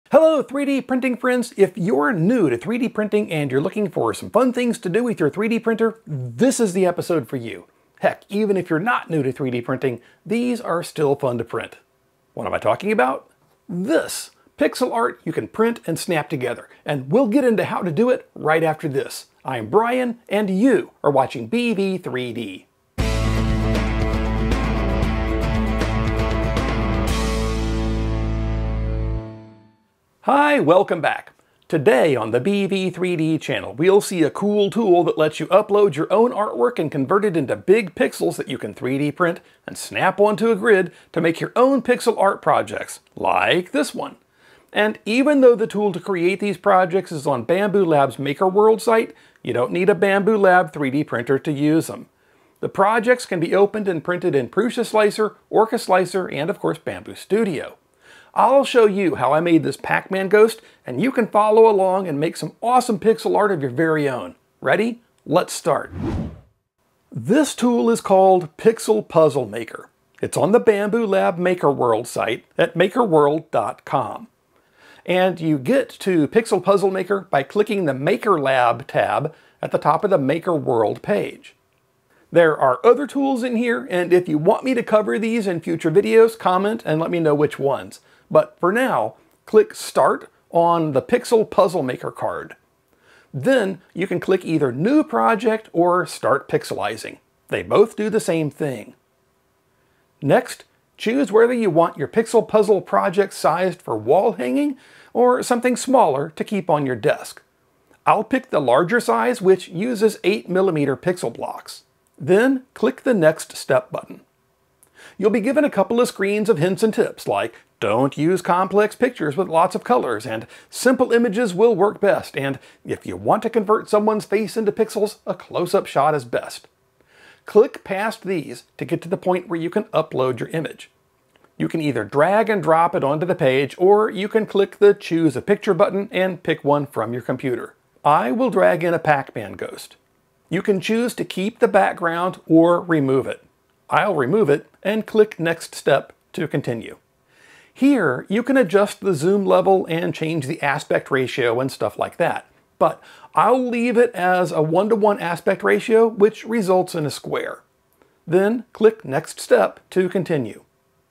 Hello 3D printing friends! If you're new to 3D printing and you're looking for some fun things to do with your 3D printer, this is the episode for you. Heck, even if you're not new to 3D printing, these are still fun to print. What am I talking about? This! Pixel art you can print and snap together, and we'll get into how to do it right after this. I'm Brian, and you are watching BV3D. Hi, welcome back. Today on the BV3D channel, we'll see a cool tool that lets you upload your own artwork and convert it into big pixels that you can 3D print and snap onto a grid to make your own pixel art projects, like this one. And even though the tool to create these projects is on Bambu Lab's MakerWorld site, you don't need a Bambu Lab 3D printer to use them. The projects can be opened and printed in Prusa Slicer, Orca Slicer, and of course Bambu Studio. I'll show you how I made this Pac-Man ghost, and you can follow along and make some awesome pixel art of your very own. Ready? Let's start. This tool is called Pixel Puzzle Maker. It's on the Bambu Lab MakerWorld site at makerworld.com. And you get to Pixel Puzzle Maker by clicking the Maker Lab tab at the top of the MakerWorld page. There are other tools in here, and if you want me to cover these in future videos, comment and let me know which ones. But for now, click Start on the Pixel Puzzle Maker card. Then you can click either New Project or Start Pixelizing. They both do the same thing. Next, choose whether you want your pixel puzzle project sized for wall hanging or something smaller to keep on your desk. I'll pick the larger size, which uses 8mm pixel blocks. Then click the Next Step button. You'll be given a couple of screens of hints and tips like don't use complex pictures with lots of colors, and simple images will work best, and if you want to convert someone's face into pixels, a close-up shot is best. Click past these to get to the point where you can upload your image. You can either drag and drop it onto the page, or you can click the Choose a Picture button and pick one from your computer. I will drag in a Pac-Man ghost. You can choose to keep the background or remove it. I'll remove it and click Next Step to continue. Here, you can adjust the zoom level and change the aspect ratio and stuff like that. But I'll leave it as a 1:1 aspect ratio, which results in a square. Then click Next Step to continue.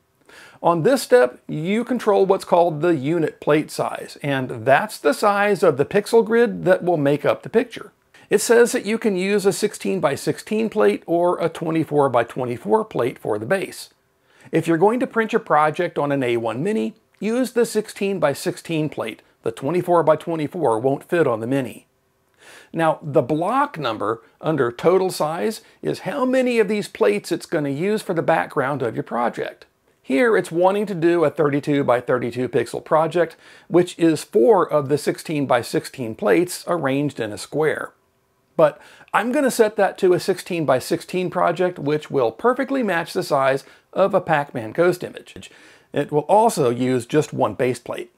On this step, you control what's called the unit plate size, and that's the size of the pixel grid that will make up the picture. It says that you can use a 16x16 plate or a 24x24 plate for the base. If you're going to print your project on an A1 Mini, use the 16x16 plate. The 24x24 won't fit on the Mini. Now, the block number under total size is how many of these plates it's going to use for the background of your project. Here it's wanting to do a 32x32 pixel project, which is 4 of the 16x16 plates arranged in a square. But I'm going to set that to a 16x16 project, which will perfectly match the size of a Pac-Man ghost image. It will also use just one base plate.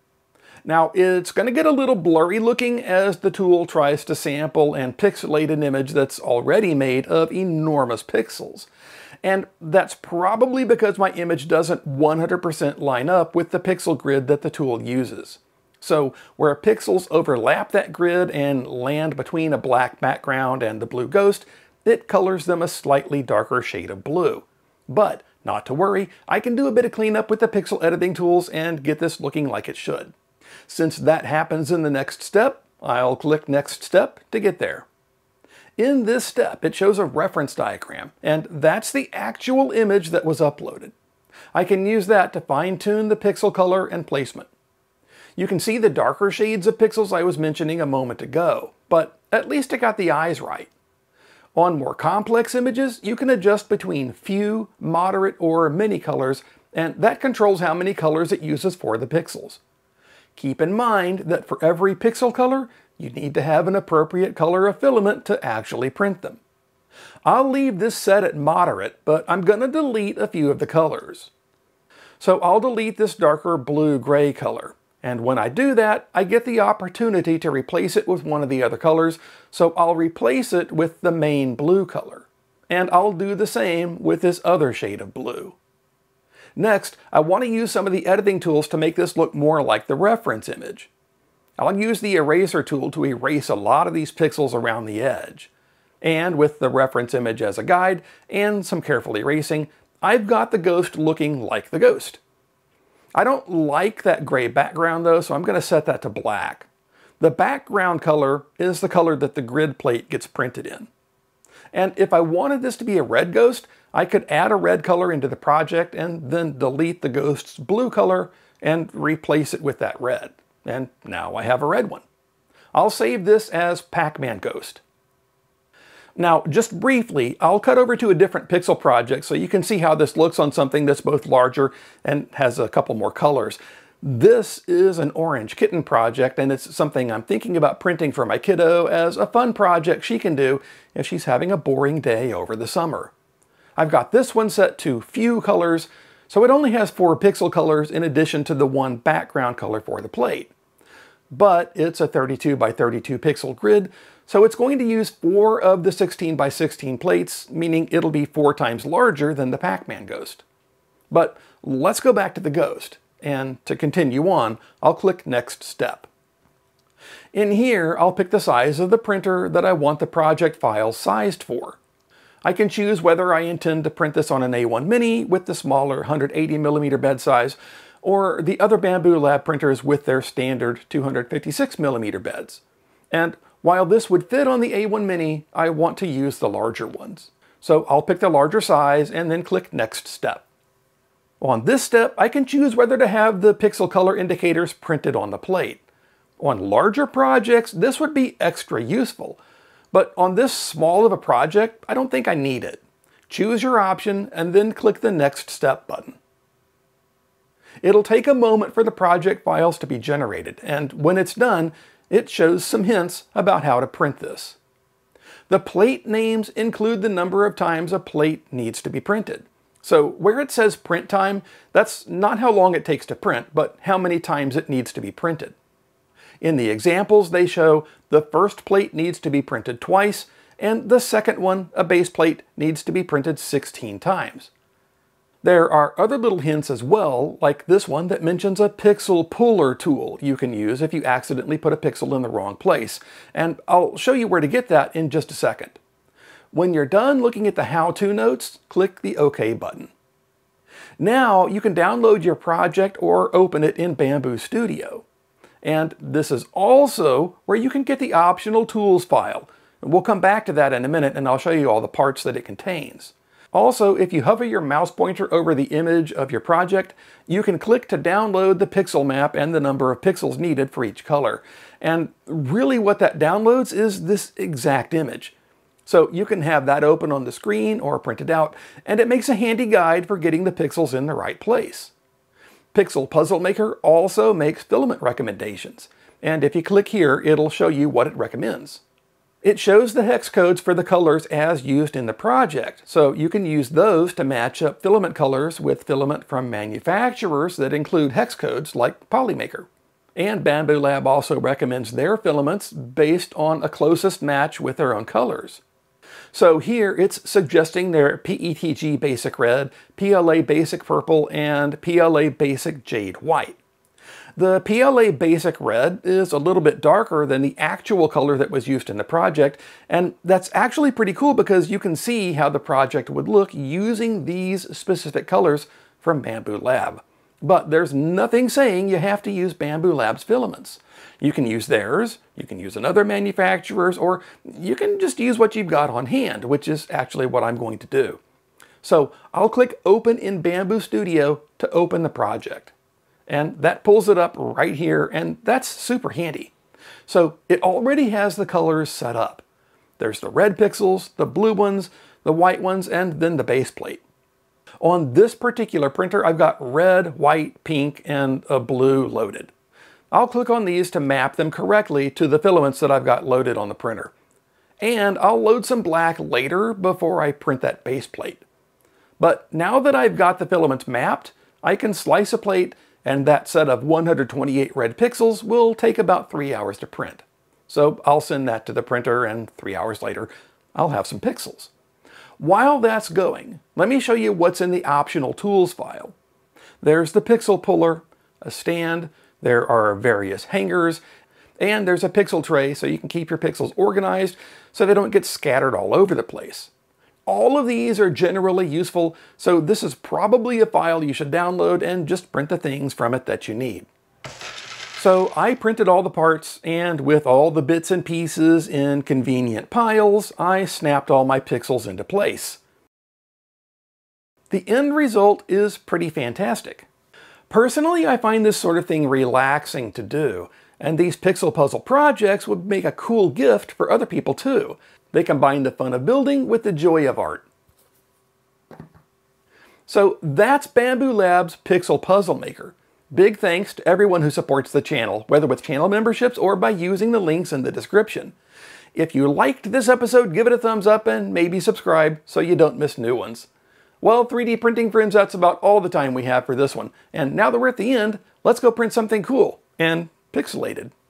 Now, it's going to get a little blurry looking as the tool tries to sample and pixelate an image that's already made of enormous pixels. And that's probably because my image doesn't 100% line up with the pixel grid that the tool uses. So where pixels overlap that grid and land between a black background and the blue ghost, it colors them a slightly darker shade of blue. But not to worry, I can do a bit of cleanup with the pixel editing tools and get this looking like it should. Since that happens in the next step, I'll click Next Step to get there. In this step, it shows a reference diagram, and that's the actual image that was uploaded. I can use that to fine-tune the pixel color and placement. You can see the darker shades of pixels I was mentioning a moment ago, but at least I got the eyes right. On more complex images, you can adjust between few, moderate, or many colors, and that controls how many colors it uses for the pixels. Keep in mind that for every pixel color, you need to have an appropriate color of filament to actually print them. I'll leave this set at moderate, but I'm going to delete a few of the colors. So I'll delete this darker blue-gray color. And when I do that, I get the opportunity to replace it with one of the other colors, so I'll replace it with the main blue color. And I'll do the same with this other shade of blue. Next, I want to use some of the editing tools to make this look more like the reference image. I'll use the eraser tool to erase a lot of these pixels around the edge. And with the reference image as a guide and some careful erasing, I've got the ghost looking like the ghost. I don't like that gray background though, so I'm going to set that to black. The background color is the color that the grid plate gets printed in. And if I wanted this to be a red ghost, I could add a red color into the project and then delete the ghost's blue color and replace it with that red. And now I have a red one. I'll save this as Pac-Man Ghost. Now, just briefly, I'll cut over to a different pixel project so you can see how this looks on something that's both larger and has a couple more colors. This is an orange kitten project, and it's something I'm thinking about printing for my kiddo as a fun project she can do if she's having a boring day over the summer. I've got this one set to few colors, so it only has 4 pixel colors in addition to the 1 background color for the plate. But it's a 32 by 32 pixel grid, so it's going to use 4 of the 16 by 16 plates, meaning it'll be 4 times larger than the Pac-Man Ghost. But let's go back to the ghost, and to continue on, I'll click Next Step. In here, I'll pick the size of the printer that I want the project file sized for. I can choose whether I intend to print this on an A1 Mini with the smaller 180mm bed size, or the other Bambu Lab printers with their standard 256mm beds. And while this would fit on the A1 Mini, I want to use the larger ones. So I'll pick the larger size and then click Next Step. On this step, I can choose whether to have the pixel color indicators printed on the plate. On larger projects, this would be extra useful. But on this small of a project, I don't think I need it. Choose your option and then click the Next Step button. It'll take a moment for the project files to be generated, and when it's done, it shows some hints about how to print this. The plate names include the number of times a plate needs to be printed. So where it says print time, that's not how long it takes to print, but how many times it needs to be printed. In the examples, they show the first plate needs to be printed twice, and the second one, a base plate, needs to be printed 16 times. There are other little hints as well, like this one that mentions a pixel puller tool you can use if you accidentally put a pixel in the wrong place, and I'll show you where to get that in just a second. When you're done looking at the how-to notes, click the OK button. Now you can download your project or open it in Bambu Studio. And this is also where you can get the optional tools file. We'll come back to that in a minute and I'll show you all the parts that it contains. Also, if you hover your mouse pointer over the image of your project, you can click to download the pixel map and the number of pixels needed for each color. And really what that downloads is this exact image. So you can have that open on the screen or printed out, and it makes a handy guide for getting the pixels in the right place. Pixel Puzzle Maker also makes filament recommendations, and if you click here, it'll show you what it recommends. It shows the hex codes for the colors as used in the project, so you can use those to match up filament colors with filament from manufacturers that include hex codes like Polymaker. And Bambu Lab also recommends their filaments based on a closest match with their own colors. So here it's suggesting their PETG Basic Red, PLA Basic Purple, and PLA Basic Jade White. The PLA Basic Red is a little bit darker than the actual color that was used in the project, and that's actually pretty cool because you can see how the project would look using these specific colors from Bambu Lab. But there's nothing saying you have to use Bambu Lab's filaments. You can use theirs, you can use another manufacturer's, or you can just use what you've got on hand, which is actually what I'm going to do. So I'll click Open in Bambu Studio to open the project. And that pulls it up right here, and that's super handy. So it already has the colors set up. There's the red pixels, the blue ones, the white ones, and then the base plate. On this particular printer, I've got red, white, pink, and a blue loaded. I'll click on these to map them correctly to the filaments that I've got loaded on the printer. And I'll load some black later before I print that base plate. But now that I've got the filaments mapped, I can slice a plate, and that set of 128 red pixels will take about 3 hours to print. So I'll send that to the printer, and 3 hours later, I'll have some pixels. While that's going, let me show you what's in the optional tools file. There's the pixel puller, a stand, there are various hangers, and there's a pixel tray so you can keep your pixels organized so they don't get scattered all over the place. All of these are generally useful, so this is probably a file you should download and just print the things from it that you need. So I printed all the parts, and with all the bits and pieces in convenient piles, I snapped all my pixels into place. The end result is pretty fantastic. Personally, I find this sort of thing relaxing to do, and these pixel puzzle projects would make a cool gift for other people too. They combine the fun of building with the joy of art. So that's Bambu Labs Pixel Puzzle Maker. Big thanks to everyone who supports the channel, whether with channel memberships or by using the links in the description. If you liked this episode, give it a thumbs up and maybe subscribe so you don't miss new ones. Well, 3D printing friends, that's about all the time we have for this one. And now that we're at the end, let's go print something cool and pixelated.